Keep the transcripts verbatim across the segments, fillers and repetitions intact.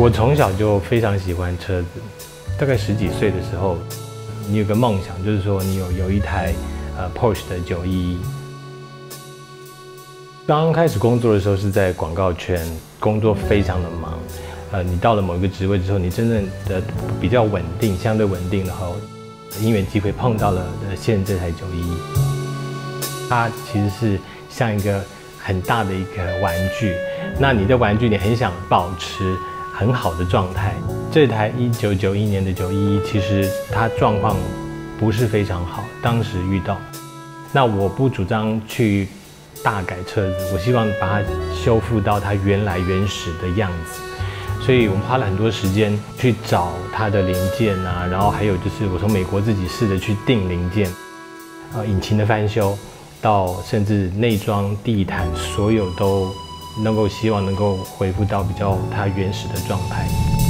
我从小就非常喜欢车子，大概十几岁的时候，你有个梦想，就是说你有有一台呃 Porsche 的九一一。刚刚开始工作的时候是在广告圈，工作非常的忙。呃，你到了某一个职位之后，你真正的比较稳定，相对稳定的后，因缘机会碰到了呃现在这台九一一，它其实是像一个很大的一个玩具。那你的玩具你很想保持很好的状态。这台一九九一年的九一一，其实它状况不是非常好，当时遇到。那我不主张去大改车子，我希望把它修复到它原来原始的样子。所以我们花了很多时间去找它的零件啊，然后还有就是我从美国自己试着去订零件，呃，引擎的翻修，到甚至内装、地毯，所有都能够希望能够恢复到比较它原始的状态。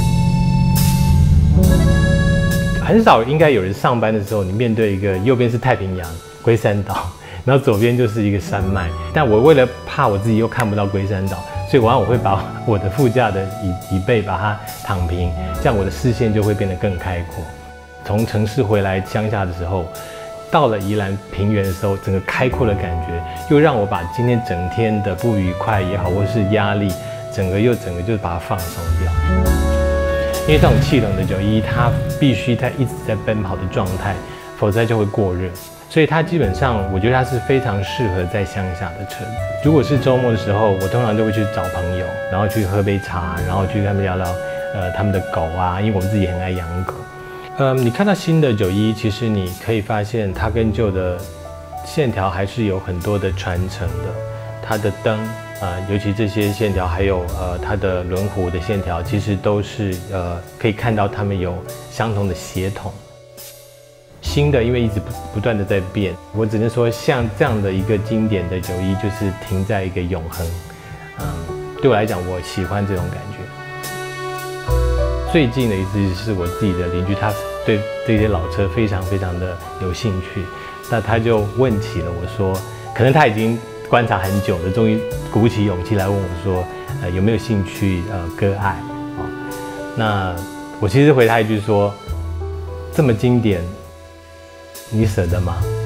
很少应该有人上班的时候，你面对一个右边是太平洋、龟山岛，然后左边就是一个山脉。但我为了怕我自己又看不到龟山岛，所以往往我会把我的副驾的椅椅背把它躺平，这样我的视线就会变得更开阔。从城市回来乡下的时候，到了宜兰平原的时候，整个开阔的感觉又让我把今天整天的不愉快也好，或是压力，整个又整个就把它放松掉。因为这种气冷的九一一，它必须它一直在奔跑的状态，否则它就会过热。所以它基本上，我觉得它是非常适合在乡下的车子。如果是周末的时候，我通常都会去找朋友，然后去喝杯茶，然后去跟他们聊聊，呃，他们的狗啊，因为我们自己很爱养狗。嗯，你看到新的九一一，其实你可以发现它跟旧的线条还是有很多的传承的。它的灯啊、呃，尤其这些线条，还有呃它的轮毂的线条，其实都是呃可以看到它们有相同的血统。新的因为一直不不断的在变，我只能说像这样的一个经典的九一，就是停在一个永恒。嗯，对我来讲，我喜欢这种感觉。最近的一次是我自己的邻居，他对这些老车非常非常的有兴趣，那他就问起了我说，可能他已经观察很久了，终于鼓起勇气来问我说，呃，有没有兴趣呃割爱啊？那我其实回他一句说，这么经典，你舍得吗？